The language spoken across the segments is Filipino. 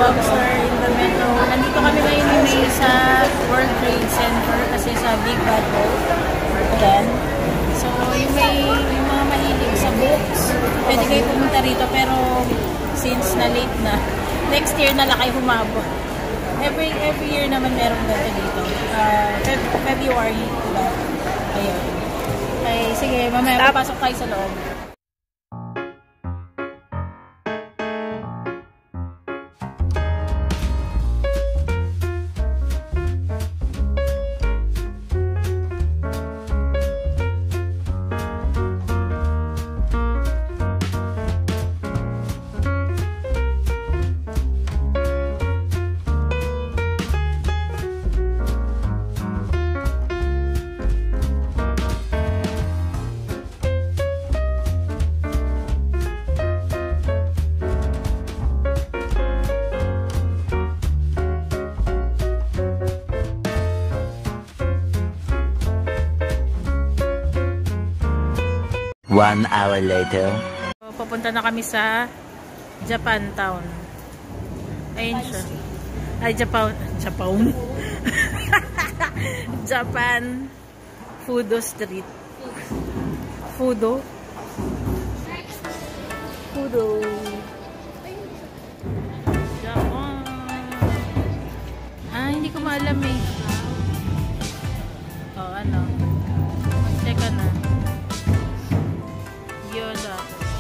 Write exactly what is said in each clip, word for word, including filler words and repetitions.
Boxer in the Metro. Nandito kami ngayon ni sa World Trade Center kasi sa Big Bad Wolf. Ayan. So, yung may yung mga mahilig sa books, pwede kayo pumunta rito pero since na late na, next year na lang kayo humabot. Every every year naman meron ganito dito. Uh, February, diba? Ayun. Okay, sige, mamaya papasok tayo sa loob. One hour later. Papunta na kami sa Japantown. Ayun siya. Ay, Japan. Japan. Japan Fudo Street. Fudo. Fudo. Japan. Ah, hindi ko maalam eh. Oh, ano. Teka na. Gyoza.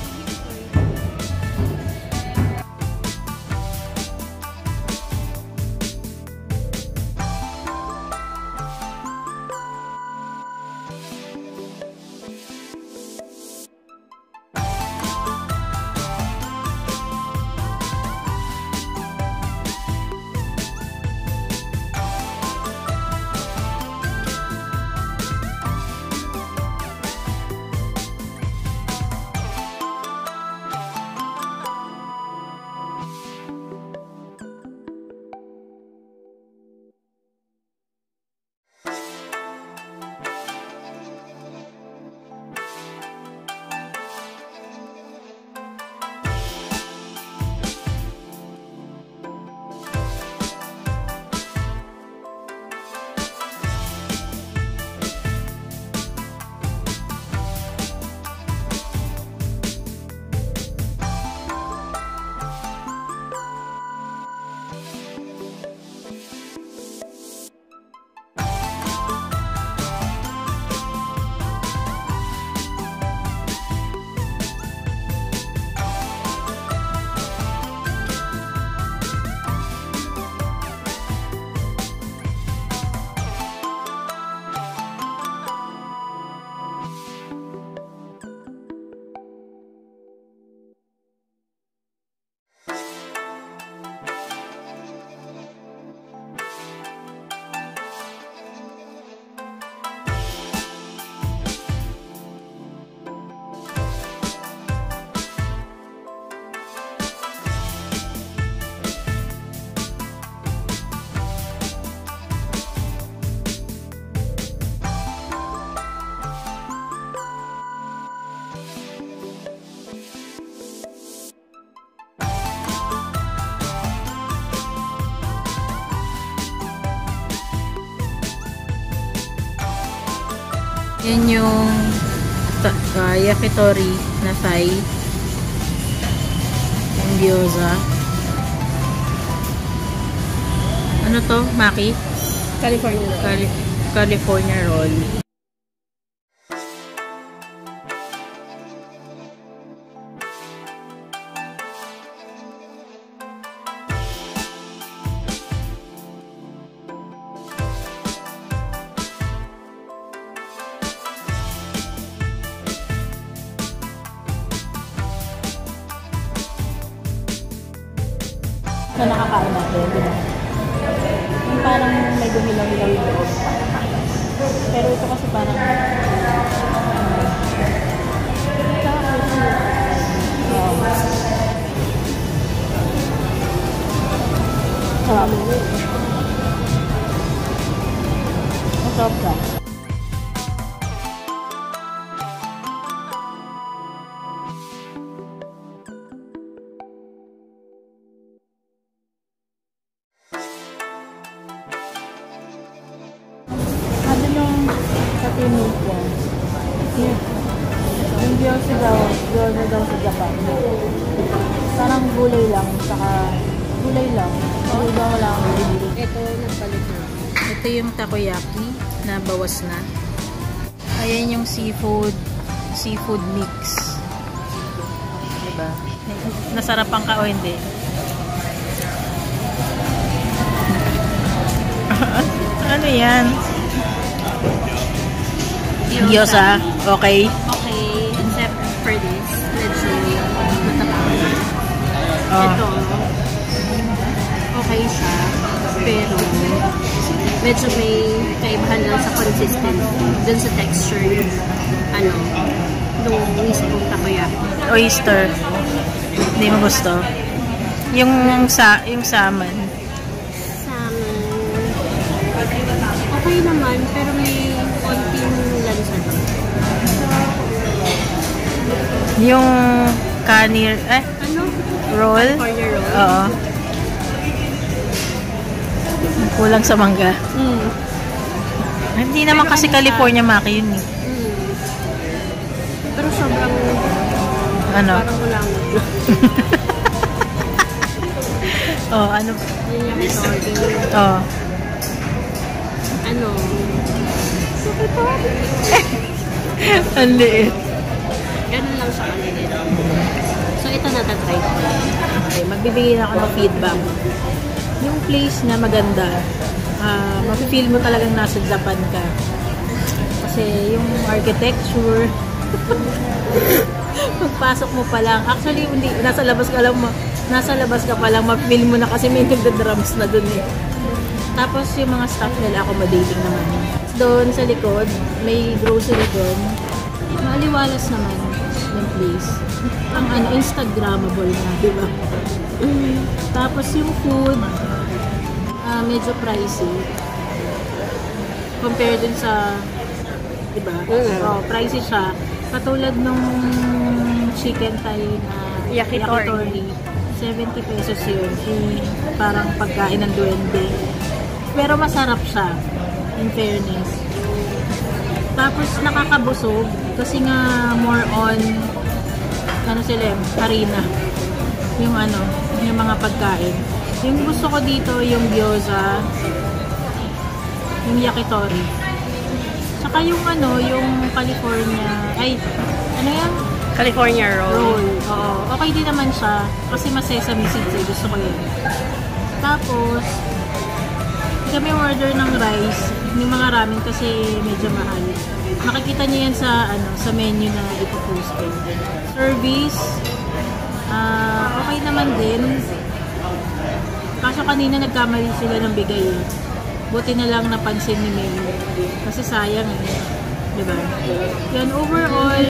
Yan yung uh, yakitori na thai. Yung gyoza. Ano to? Maki? California roll. Cali California roll. Na nakakain natin, di ba? Yung parang may gumilaw-ilaw yung loob. Pero ito kasi parang sarap. Masarap ka. kasi daw, gyoza daw sa Japan. Parang gulay lang, saka gulay lang. Hindi daw wala akong bibili. Ito, nagpalit na. Ito yung takoyaki na bawas na. Ayan yung seafood, seafood mix. Diba? Nasarapan ka o hindi? Ano yan? Gyoza. Okay. Okay, except for this, medyo matapang. Oh. Ito, okay siya, pero medyo may kaibahan lang sa consistency. Dun sa texture yung, ano, nung mismong takoyaki. Oyster. Hindi mo gusto? Yung sa yung salmon. Salmon, okay naman, pero may konting lansa doon. Yung kanir, eh, Ano? roll? Corner roll? Oo. Kulang sa mangga. Mm. Hindi naman kasi California maki yun eh. Mm. Pero sobrang, Ano? parang kulangot. Oh, ano? Yun yung sorry. Oh. Ano? Ang liit. Ganun lang siya kanilin. So, ito natatry ko. Okay, magbibigay na ako ng feedback. Yung place na maganda, uh, mapifeel mo talagang nasa Japan ka. Kasi yung architecture, pagpasok mo pa lang, actually, hindi, nasa labas ka lang, nasa labas ka pa lang, mapifeel mo na kasi may nagda-drums na dun eh. Tapos yung mga staff nila, accommodating naman. Doon sa likod, may grocery doon. Maaliwalas naman yung place. Ang ano, Instagrammable na, di ba? Tapos yung food, uh, medyo pricey. Compared dun sa, di ba? Mm. Oh, pricey siya. Katulad nung chicken thai na Yakitori. yakitori. seventy pesos yun. Eh, parang pagkain ng duwende. Pero masarap siya, in fairness. Tapos nakakabusog kasi nga more on ano sila, harina. Yung ano, yung mga pagkain. Yung gusto ko dito yung gyoza, yung yakitori. Saka yung ano, yung California, ay, ano yan? California roll. Roll. Oo. Okay din naman siya kasi mas sesame seeds eh. Gusto ko yun. Tapos, kami order ng rice, yung mga ramen kasi medyo mahal. Makikita niyo yan sa ano sa menu na ipopost ko. Service, uh, okay naman din. Kaso kanina nagkamali sila ng bigay eh. Buti na lang napansin ni menu. Kasi sayang eh. Diba? Yan, overall,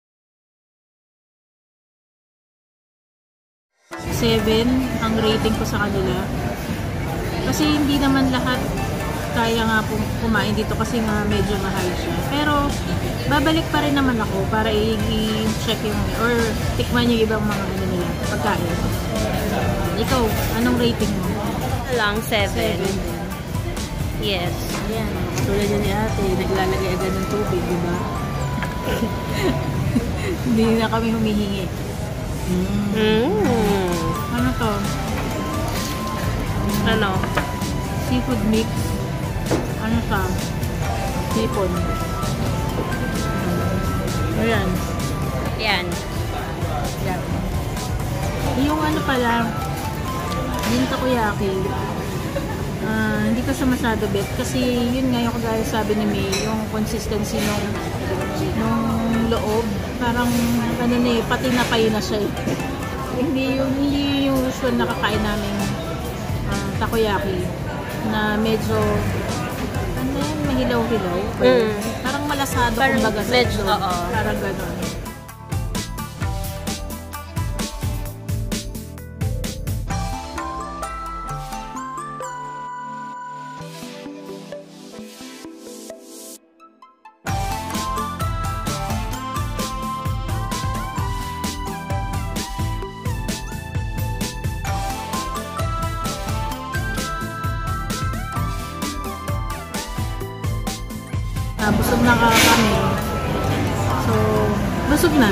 seven ang rating ko sa kanila. Kasi hindi naman lahat kaya nga kumain dito kasi nga medyo mahal siya. Pero babalik pa rin naman ako para i-check yung or tikman yung ibang mga ano nila, pagkain. Ikaw, anong rating mo? Lang, seven. Seven. Yes. Ayan, tulad yun ni ate, naglalagay agad ng tubig, di ba? Hindi na kami humihingi. Mm. Mm. Ano to? Ano? Seafood mix. Ano sa? Sipon. Ayan. Yan. Yan. Yung ano pala, yung takoyaki, uh, hindi ko siya masyado bet. Kasi yun nga yung kagaya sabi ni May, yung consistency nung, nung loob. Parang ano na eh, pati napay na siya eh. Hindi yung, hindi yung usual nakakain namin uh, takoyaki na medyo ano yan, mahilaw-hilaw. Mm. Parang malasado Parang kumbaga sa medyo, loob. oo. Parang gano'n. Ah, busog na ka kami. So, Busog na.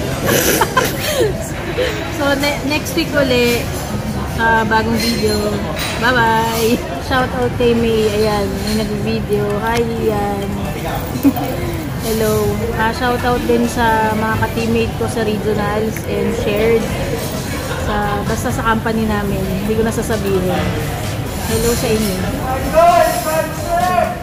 So, ne next week uli, sa bagong video. Bye-bye! Shoutout kay May. Ayan, may nag-video. Hi, Ian. Hello. Uh, shoutout din sa mga ka-teammate ko sa regionals and shared. Sa, basta sa company namin. Hindi ko na sasabihin. Hello sa inyo.